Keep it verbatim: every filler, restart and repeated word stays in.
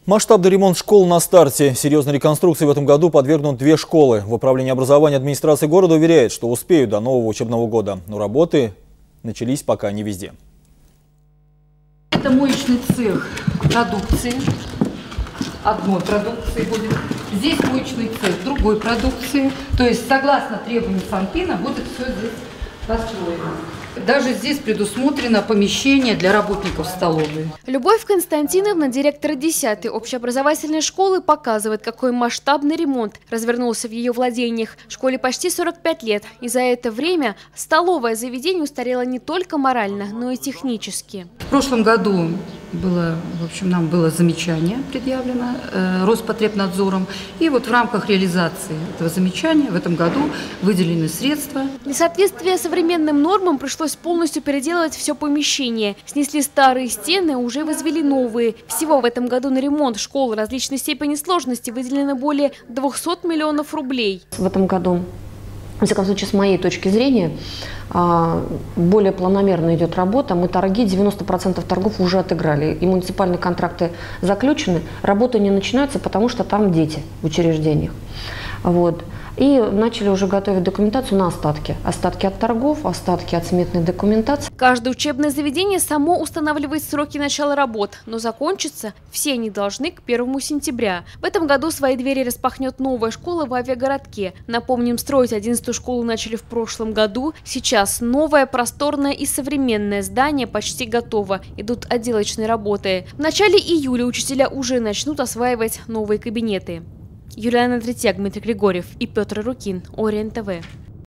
Масштабный ремонт школ на старте. Серьезной реконструкции в этом году подвергнут две школы. В управлении образования администрации города уверяет, что успеют до нового учебного года. Но работы начались пока не везде. Это моечный цех продукции. Одной продукции будет. Здесь моечный цех другой продукции. То есть согласно требованиям Санпина будет все здесь построено. Даже здесь предусмотрено помещение для работников столовой. Любовь Константиновна, директор десятой общеобразовательной школы, показывает, какой масштабный ремонт развернулся в ее владениях. Школе почти сорок пять лет. И за это время столовое заведение устарело не только морально, но и технически. В прошлом году было, в общем, нам было замечание предъявлено э, Роспотребнадзором. И вот в рамках реализации этого замечания в этом году выделены средства. Для соответствия современным нормам пришлось полностью переделывать все помещение. Снесли старые стены, уже возвели новые. Всего в этом году на ремонт школ различной степени сложности выделено более двухсот миллионов рублей. В этом году, во всяком случае, с моей точки зрения, более планомерно идет работа. Мы торги, девяносто процентов торгов уже отыграли. И муниципальные контракты заключены. Работа не начинается, потому что там дети в учреждениях. Вот. И начали уже готовить документацию на остатки. Остатки от торгов, остатки от сметной документации. Каждое учебное заведение само устанавливает сроки начала работ, но закончиться все они должны к первому сентября. В этом году свои двери распахнет новая школа в авиагородке. Напомним, строить одиннадцатую школу начали в прошлом году. Сейчас новое, просторное и современное здание почти готово. Идут отделочные работы. В начале июля учителя уже начнут осваивать новые кабинеты. Юлиана Третьяк, Дмитрий Григорьев и Петр Рукин. Ориент ТВ.